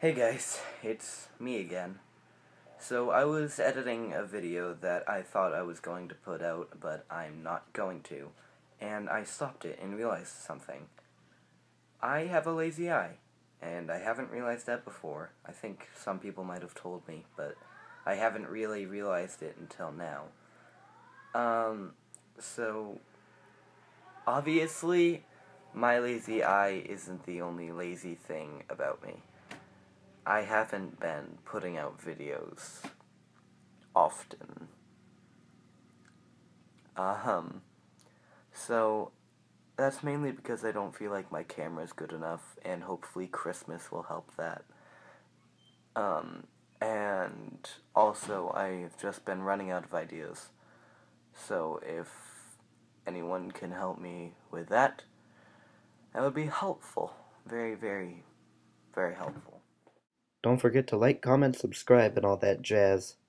Hey guys, it's me again. So I was editing a video that I thought I was going to put out, but I'm not going to, and I stopped it and realized something. I have a lazy eye, and I haven't realized that before. I think some people might have told me, but I haven't really realized it until now. Um, so obviously, my lazy eye isn't the only lazy thing about me. I haven't been putting out videos often. Ahem. So, that's mainly because I don't feel like my camera's good enough, and hopefully Christmas will help that. And also I've just been running out of ideas. So if anyone can help me with that, that would be helpful. Very, very, very helpful. Don't forget to like, comment, subscribe, and all that jazz.